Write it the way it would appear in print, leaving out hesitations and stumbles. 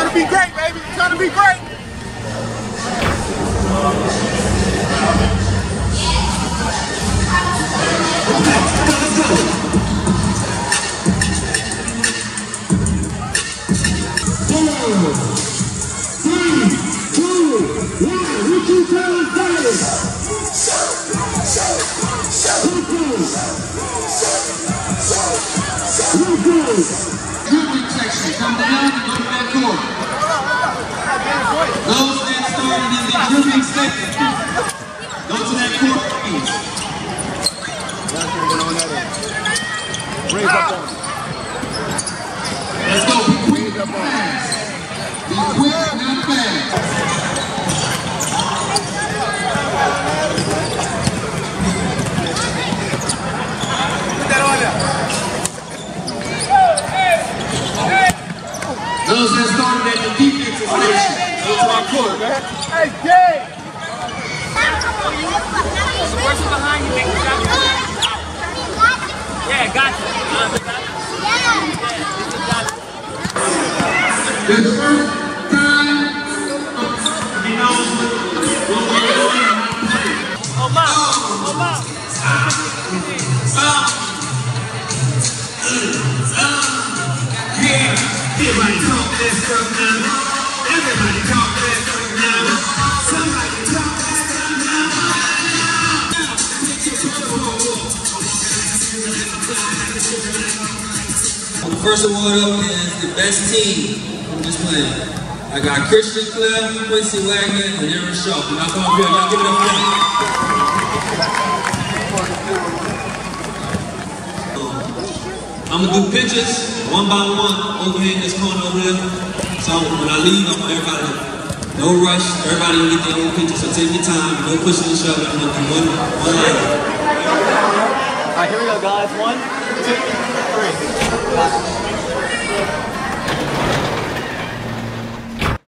trying to be great, baby. We're trying to be great. Dribbling section, come down and go to that court. Those that started in the dribbling section, go to that court, please. Let's go. Be quick, not fast. Be quick, not fast. Those that started at the defensive section, go to our court. Hey, Jay! Where's behind you, make the shot. Yeah, gotcha. The first time he knows what we're doing and how to play. Oh, Mom. Everybody talk that stuff now. Everybody talk that stuff now. Somebody talk that stuff now. The first award up is the best team from this plan. I got Christian Clef, Quincy Wagner, and Aaron Shaw. Y'all come up here, y'all give it up for them. I'm gonna do pictures one by one over here in this corner over there. So when I leave, I want everybody to no rush. Everybody will get their own picture. So take your time, no pushing and shoving. I'm gonna do one line. All right, here we go, guys. 1, 2, 3.